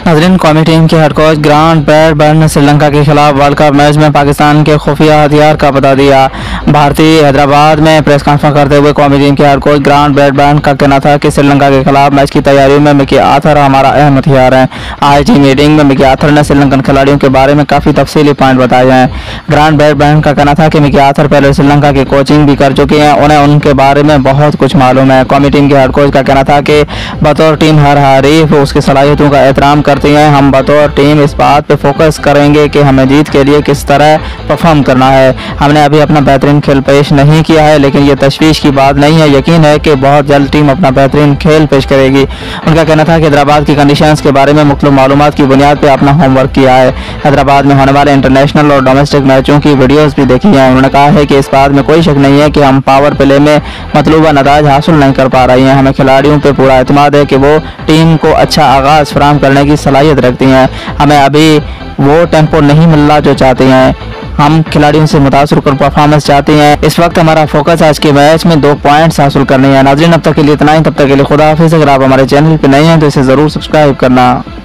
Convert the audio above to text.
नाज़रीन, कौमी टीम के हेड कोच ग्रांट ब्रैडबर्न ने श्रीलंका के खिलाफ वर्ल्ड कप मैच में पाकिस्तान के खुफिया हथियार का बता दिया। भारतीय हैदराबाद में प्रेस कॉन्फ्रेंस करते हुए कौमी टीम के हेड कोच ग्रांट ब्रैडबर्न का कहना था कि श्रीलंका के खिलाफ मैच की तैयारियों में मिकी आर्थर हमारा अहम हथियार है। आज की मीटिंग में मिकी आर्थर ने श्रीलंकन खिलाड़ियों के बारे में काफ़ी तफसीली पॉइंट बताए हैं। ग्रांट ब्रैडबर्न का कहना था कि मिकी आर्थर पहले श्रीलंका की कोचिंग भी कर चुके हैं, उन्हें उनके बारे में बहुत कुछ मालूम है। कौमी टीम के हेड कोच का कहना था कि बतौर टीम हर हरीफ उसकी सलाहियतों का एहतराम करती हैं। हम बतौर टीम इस बात पे फोकस करेंगे कि हमें जीत के लिए किस तरह परफॉर्म करना है। हमने अभी अपना बेहतरीन खेल पेश नहीं किया है, लेकिन ये तशवीश की बात नहीं है। यकीन है कि बहुत जल्द टीम अपना बेहतरीन खेल पेश करेगी। उनका कहना था कि हैदराबाद की कंडीशंस के बारे में मुख्तलिफ मालूमात की बुनियाद पर अपना होमवर्क किया है। हैदराबाद में होने वाले इंटरनेशनल और डोमेस्टिक मैचों की वीडियोस भी देखी हैं। उन्होंने कहा है कि इस बात में कोई शक नहीं है कि हम पावर प्ले में मतलूबा नताज हासिल नहीं कर पा रही हैं। हमें खिलाड़ियों पर पूरा एतमाद है कि वो टीम को अच्छा आगाज़ फराहम करने की सलाहियत रखती हैं। हमें अभी वो टेम्पो नहीं मिल रहा जो चाहते हैं। हम खिलाड़ियों से मुतासर कर परफॉर्मेंस चाहते हैं। इस वक्त हमारा फोकस आज के मैच में 2 पॉइंट्स हासिल करने हैं। नाज़रीन, अब तक के लिए इतना ही। तब तक के लिए खुदा हाफिज़। अगर आप हमारे चैनल पर नए हैं तो इसे ज़रूर सब्सक्राइब करना।